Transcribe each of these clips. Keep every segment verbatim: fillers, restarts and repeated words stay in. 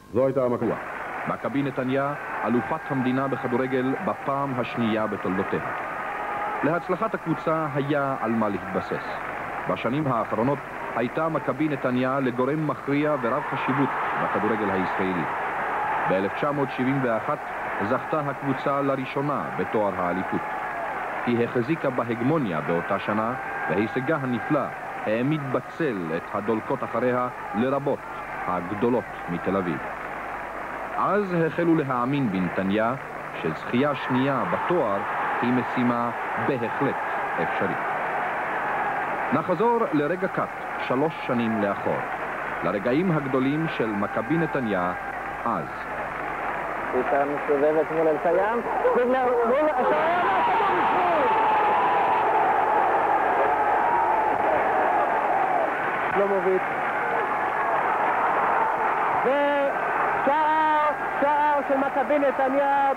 זו הייתה המקבילה. מכבי נתניה, אלופת המדינה בכדורגל בפעם השנייה בתולדותיה. להצלחת הקבוצה היה על מה להתבסס. בשנים האחרונות הייתה מכבי נתניה לגורם מכריע ורב חשיבות בכדורגל הישראלי. ב-אלף תשע מאות שבעים ואחת זכתה הקבוצה לראשונה בתואר האליפות. היא החזיקה בהגמוניה באותה שנה, והישגה הנפלא העמיד בצל את הדולקות אחריה, לרבות הגדולות מתל אביב. אז החלו להאמין בנתניה שזכייה שנייה בתואר היא משימה בהחלט אפשרית. נחזור לרגע קט, שלוש שנים לאחור, לרגעים הגדולים של מכבי נתניה אז. בעיקר מסובבת מול אלקיים, ספיגלר מול השער, שלומוביץ' ושער, שער של מכבי נתניה,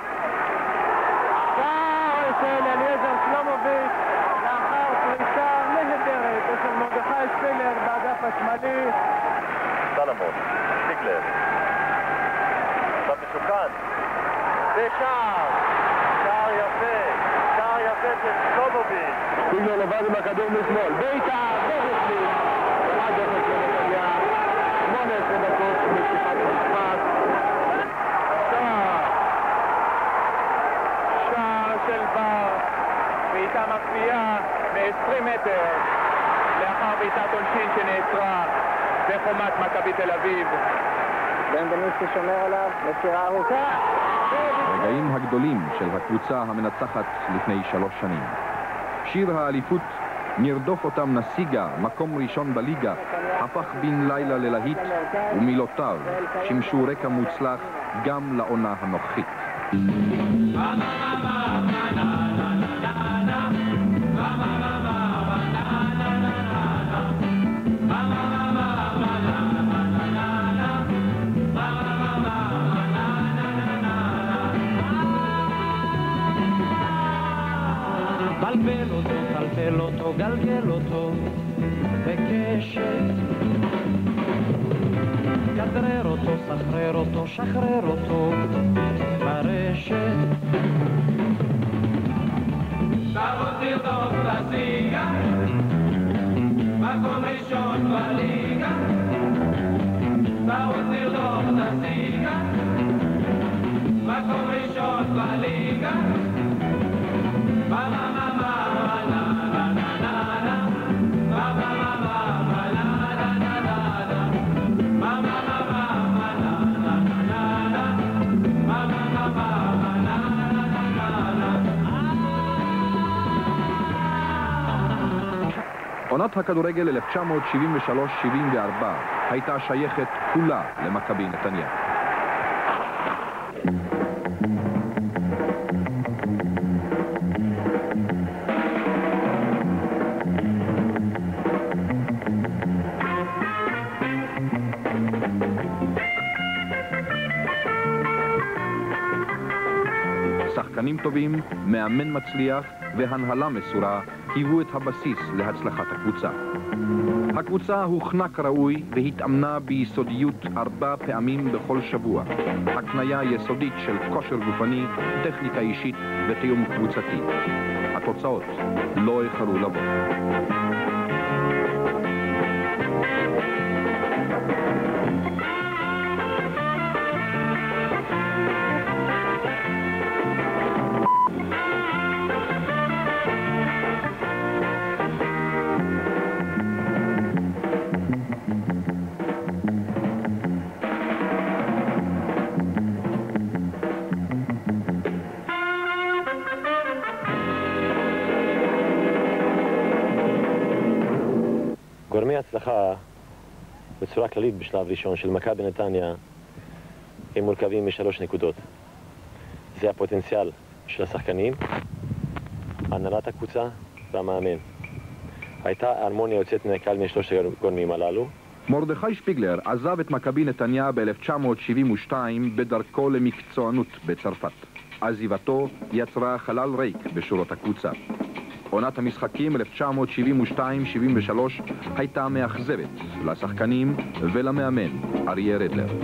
שער של אליעזר שלומוביץ' לאחר פריצה נהדרת של מרדכי שפילר באגף השמאלי. סלומון, ספיגלר עכשיו משוקן ושער, שער יפה, שער יפה של שלומוביץ'. ספיגלר לבד עם הכדור משמאל, בעיקר ובפנים אחד אפס לנתניה, שמונה עשרה דקות מפתיחת המשחק. שער שער של בר, בעיטה מקפיאה מ-עשרים מטר לאחר בעיטת עונשין שנעצרה בחומת מכבי תל אביב. בן דניסקי שומר עליו, מסירה ארוכה. רגעים הגדולים של הקבוצה המנצחת לפני שלוש שנים. שיר האליפות, נרדוף אותם נסיגה, מקום ראשון בליגה, הפך בן לילה ללהיט, ומילותיו שימשו רקע מוצלח גם לעונה הנוכחית. בלבל אותו, טלטל אותו, גלגל אותו בקשת, כדרר אותו, סחרר אותו, שחרר אותו ברשת. תבוא תרדוף לסיגה, מקום ראשון בליגה. תבוא תרדוף לסיגה, מקום ראשון בליגה. עונת הכדורגל אלף תשע מאות שבעים ושלוש שבעים וארבע הייתה שייכת כולה למכבי נתניה. שחקנים טובים, מאמן מצליח והנהלה מסורה היוו את הבסיס להצלחת הקבוצה. הקבוצה הוכנה כראוי והתאמנה ביסודיות ארבע פעמים בכל שבוע. הקניה יסודית של כושר גופני, טכניקה אישית ותיאום קבוצתי. התוצאות לא איחרו לבוא. גורמי הצלחה בצורה כללית בשלב ראשון של מכבי נתניה הם מורכבים משלוש נקודות. זה הפוטנציאל של השחקנים, הנהלת הקבוצה והמאמן. הייתה הרמוניה יוצאת מן הכלל משלושת הגורמים הללו. מרדכי שפיגלר עזב את מכבי נתניה ב-אלף תשע מאות שבעים ושתיים בדרכו למקצוענות בצרפת. עזיבתו יצרה חלל ריק בשורות הקבוצה. עונת המשחקים אלף תשע מאות שבעים ושתיים שבעים ושלוש הייתה מאכזבת לשחקנים ולמאמן אריה רדלר.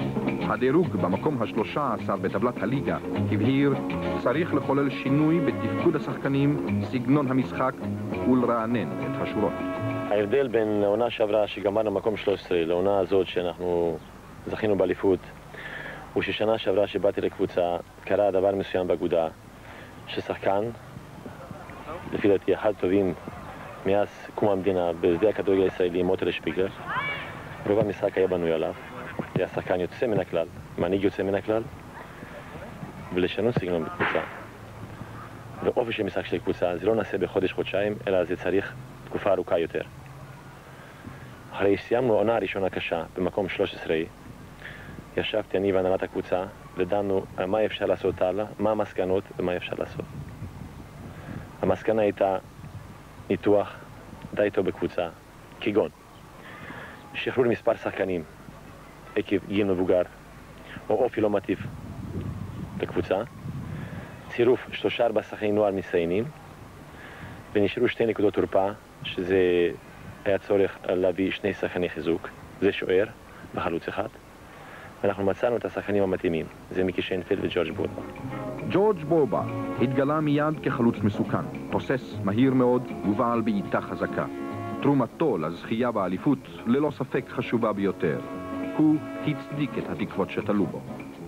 הדירוג במקום השלושה עשר בטבלת הליגה הבהיר צריך לחולל שינוי בתפקוד השחקנים, סגנון המשחק ולרענן את השורות. ההבדל בין העונה שעברה שגמרנו מקום שלוש עשרה לעונה הזאת שאנחנו זכינו באליפות הוא ששנה שעברה שבאתי לקבוצה קרה דבר מסוים באגודה ששחקן, לפי דעתי אחד טובים מאז קום המדינה בשדה הכדורגל הישראלי, מוטל שפיגלר, רוב המשחק היה בנוי עליו, היה שחקן יוצא מן הכלל, מנהיג יוצא מן הכלל, ולשנות סגנון בקבוצה. ואופי של משחק של קבוצה זה לא נעשה בחודש-חודשיים, אלא זה צריך תקופה ארוכה יותר. אחרי סיימנו העונה הראשונה קשה במקום שלוש עשרה, ישבתי אני והנהלת הקבוצה ודנו על מה אפשר לעשות הלאה, מה המסקנות ומה אפשר לעשות. המסקנה הייתה ניתוח די טוב בקבוצה, כגון שחרור מספר שחקנים עקב גיל מבוגר או אופי לא מטיב לקבוצה, צירוף שלושה ארבעה שחקני נוער מצטיינים, ונשארו שתי נקודות תורפה, שזה היה צורך להביא שני שחקני חיזוק, זה שוער וחלוץ אחד, ואנחנו מצאנו את השחקנים המתאימים, זה מיקי שיינפלד וג'ורג' בורבה. ג'ורג' בורבה התגלה מיד כחלוץ מסוכן, תוסס מהיר מאוד ובעל בעיטה חזקה. תרומתו לזכייה באליפות ללא ספק חשובה ביותר. הוא הצדיק את התקוות שתלו בו.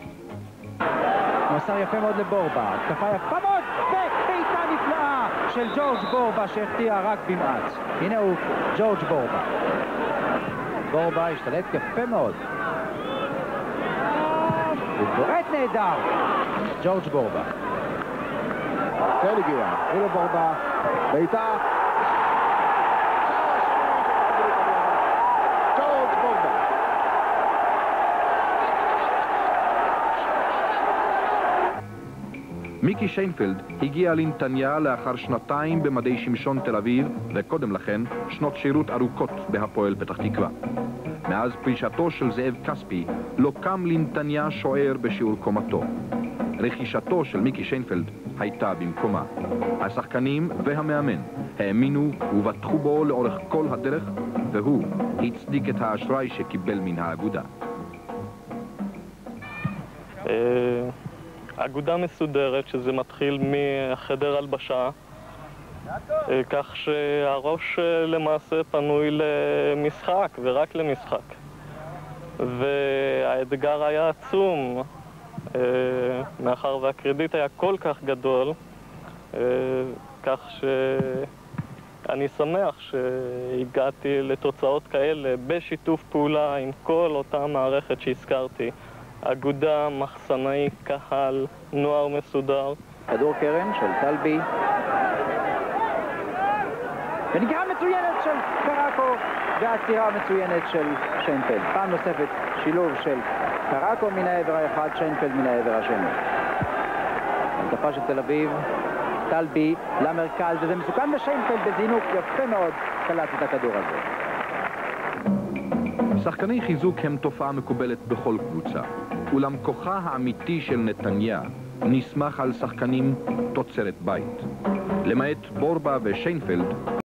מסר יפה מאוד לבורבה, התקפה יפה מאוד, ובעיטה נפלאה של ג'ורג' בורבה שהחטיא רק במעט. הנה הוא ג'ורג' בורבה. בורבה השתלט יפה מאוד. הוא בועט נהדר, ג'ורג' בורבה. כן הגיע, הנה בורבה, בעיטה. ג'ורג' בורבה. מיקי שיינפלד הגיע לנתניה לאחר שנתיים במדי שמשון תל אביב, וקודם לכן שנות שירות ארוכות בהפועל פתח תקווה. מאז פרישתו של זאב כספי לא קם לנתניה שוער בשיעור קומתו. רכישתו של מיקי שיינפלד הייתה במקומה. השחקנים והמאמן האמינו ובטחו בו לאורך כל הדרך, והוא הצדיק את האשראי שקיבל מן האגודה. אגודה מסודרת שזה מתחיל מחדר הלבשה, כך שהראש למעשה פנוי למשחק ורק למשחק, והאתגר היה עצום מאחר והקרדיט היה כל כך גדול, כך שאני שמח שהגעתי לתוצאות כאלה בשיתוף פעולה עם כל אותה מערכת שהזכרתי, אגודה, מחסנאי, קהל, נוער מסודר. כדור קרן של טלבי. ונגיעה מצוינת של קרקו והעצירה מצוינת של שיינפלד. פעם נוספת שילוב של קרקו מן העבר האחד, שיינפלד מן העבר השני. התקפה של תל אביב, טלבי למרכז, וזה מסוכן ושיינפלד בזינוק יפה מאוד קלט את הכדור הזה. שחקני חיזוק הם תופעה מקובלת בכל קבוצה, אולם כוחה האמיתי של נתניה נסמך על שחקנים תוצרת בית. למעט בורבה ושיינפלד,